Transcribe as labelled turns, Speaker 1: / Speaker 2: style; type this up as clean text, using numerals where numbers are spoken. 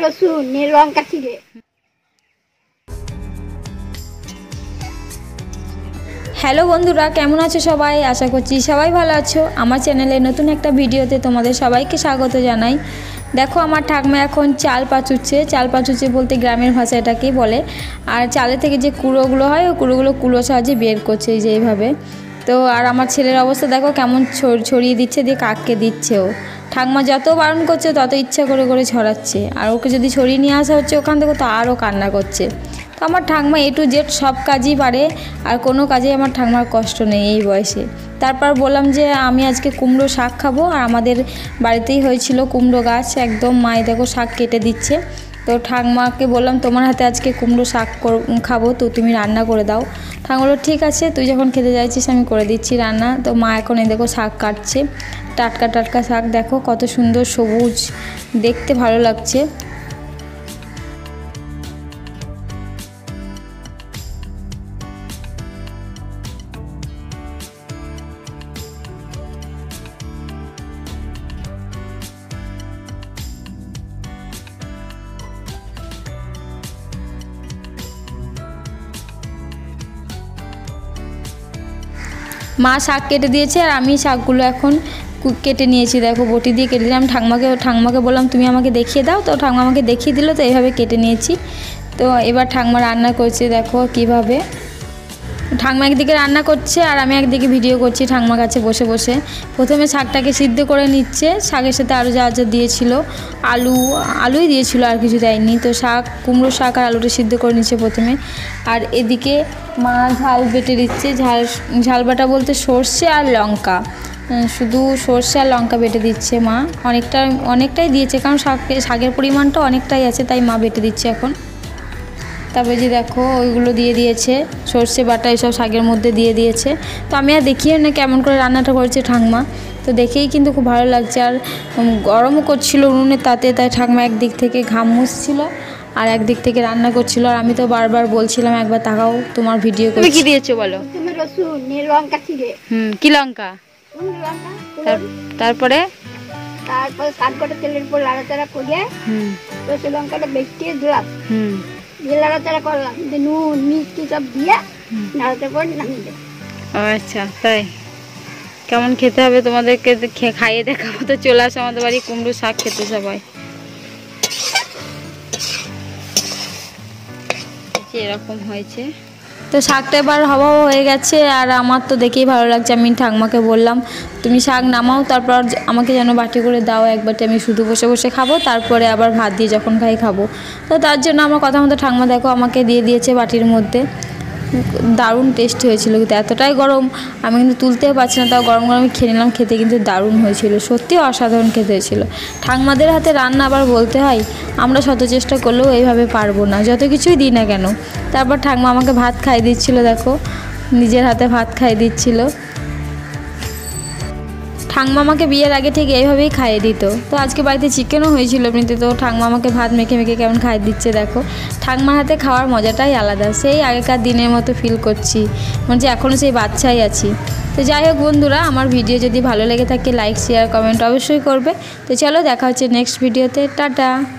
Speaker 1: রসুন লঙ্কা চিড়ে।
Speaker 2: হ্যালো বন্ধুরা, কেমন আছো সবাই? আশা করছি সবাই ভালো আছো। আমার চ্যানেলে নতুন একটা ভিডিওতে তোমাদের সবাইকে স্বাগত জানাই। দেখো আমার ঠাকমা এখন চাল পাচুচ্ছে। চাল পাচুচ্ছে বলতে গ্রামের ভাষা এটাকেই বলে। আর চালের থেকে যে কুড়োগুলো হয় ওই কুড়োগুলো কুলোর সাহায্যে বের করছে এই যে এইভাবে। তো আর আমার ছেলের অবস্থা দেখো কেমন ছড়িয়ে দিচ্ছে, দিয়ে কাককে দিচ্ছেও। ঠাকমা যত বারণ করছে তত ইচ্ছা করে করে ছড়াচ্ছে। আর ওকে যদি ছড়িয়ে নিয়ে আসা হচ্ছে ওখান থেকে তো আরও কান্না করছে। তো আমার ঠাকমা A to Z সব কাজই পারে, আর কোনো কাজেই আমার ঠাকমার কষ্ট নেই এই বয়সে। তারপর বললাম যে আমি আজকে কুমড়ো শাক খাবো, আর আমাদের বাড়িতেই হয়েছিল কুমড়ো গাছ, একদম মাই দেখো শাক কেটে দিচ্ছে। তো ঠাকমাকে বললাম তোমার হাতে আজকে কুমড়ো শাক খাবো, তো তুমি রান্না করে দাও। ঠাকমা বললো ঠিক আছে, তুই যখন খেতে চাইছিস আমি করে দিচ্ছি রান্না। তো মা এখন এই দেখো শাক কাটছে, টাটকা টাটকা শাক, দেখো কত সুন্দর সবুজ, দেখতে ভালো লাগছে। মা শাক কেটে দিয়েছে আর আমি শাকগুলো এখন কেটে নিয়েছি, দেখো বটি দিয়ে কেটে দিলাম। ঠাকমাকে বললাম তুমি আমাকে দেখিয়ে দাও, তো ঠাকমা আমাকে দেখিয়ে দিল, তো এইভাবে কেটে নিয়েছি। তো এবার ঠাকমা রান্না করছে, দেখো কিভাবে। ঠাকমা একদিকে রান্না করছে আর আমি একদিকে ভিডিও করছি ঠাকমার কাছে বসে বসে। প্রথমে শাকটাকে সিদ্ধ করে নিচ্ছে, শাকের সাথে আরও যা যা দিয়েছিল, আলুই দিয়েছিল, আর কিছু দেয়নি। তো কুমড়ো শাক আর আলুটা সিদ্ধ করে নিচ্ছে প্রথমে। আর এদিকে মা ঝাল বেটে দিচ্ছে, ঝাল বাটা বলতে সর্ষে আর লঙ্কা, শুধু সর্ষে আর লঙ্কা বেটে দিচ্ছে মা। অনেকটাই দিয়েছে, কারণ শাকের পরিমাণটা অনেকটাই আছে, তাই মা বেটে দিচ্ছে এখন। তারপরে যে দেখো ওইগুলো দিয়ে দিয়েছে, সর্ষে বাটা এসব শাকের মধ্যে দিয়ে দিয়েছে। তো আমি আর দেখিও না কেমন করে রান্নাটা করেছে ঠাকমা, তো দেখেই কিন্তু খুব ভালো লাগছে। আর গরমও করছিল উনুনের তাতে, তাই ঠাকমা একদিক থেকে ঘাম মুছছিল আর একদিক থেকে রান্না করছিল। আর আমি তো বারবার বলছিলাম একবার তাকাও তোমার ভিডিও করে। কি দিয়েছো বলো?
Speaker 1: রসুন লঙ্কা চিড়ে।
Speaker 2: কি লঙ্কা? তারপরে
Speaker 1: শাকটা তেলের উপর লাড়াচাড়া করে রসুন লঙ্কাটা বেটে দিলাম, দিয়ে লাড়াচাড়া করলাম, নুন মিষ্টি সব দিয়ে নাড়াচাড়া করে নামিয়ে দেব।
Speaker 2: আচ্ছা তাই? কেমন খেতে হবে তোমাদেরকে খাইয়ে দেখাবো। তো চলে আসো আমাদের বাড়ি কুমড়ো শাক খেতে সবাই। এরকম হয়েছে, তো শাকটা এবার হওয়া হয়ে গেছে। আর আমার তো দেখেই ভালো লাগছে, আমি ঠাকমাকে বললাম তুমি শাক নামাও, তারপর আমাকে যেন বাটি করে দাও একবারটি, আমি শুধু বসে বসে খাবো, তারপরে আবার ভাত দিয়ে যখন খাবো। তো তার জন্য আমার কথা মতো ঠাকমা দেখো আমাকে দিয়ে দিয়েছে বাটির মধ্যে। দারুণ টেস্ট হয়েছিল, কিন্তু এতটাই গরম আমি কিন্তু তুলতেও পারছি না, তাও গরম গরম খেয়ে নিলাম। খেতে কিন্তু দারুণ হয়েছিল, সত্যি অসাধারণ খেতে হয়েছিল। ঠাকমাদের হাতে রান্না আবার বলতে হয়, আমরা শত চেষ্টা করলেও এইভাবে পারবো না, যত কিছুই দিই না কেন। তারপর ঠাকমা আমাকে ভাত খাইয়ে দিচ্ছিল, দেখো নিজের হাতে ভাত খাইয়ে দিচ্ছিল। ঠাকমা আমাকে বিয়ের আগে ঠিক এইভাবেই খাইয়ে দিত। তো আজকে বাড়িতে চিকেনও হয়েছিল এমনিতে, তো ঠাকমা আমাকে ভাত মেখে মেখে কেমন খাইয়ে দিচ্ছে দেখো। ঠাকমার হাতে খাওয়ার মজাটাই আলাদা, সেই আগেকার দিনের মতো ফিল করছি, মানে যে এখনও সেই বাচ্চাই আছি। তো যাই হোক বন্ধুরা, আমার ভিডিও যদি ভালো লেগে থাকে লাইক শেয়ার কমেন্ট অবশ্যই করবে। তো চলো দেখা হচ্ছে নেক্সট ভিডিওতে, টাটা।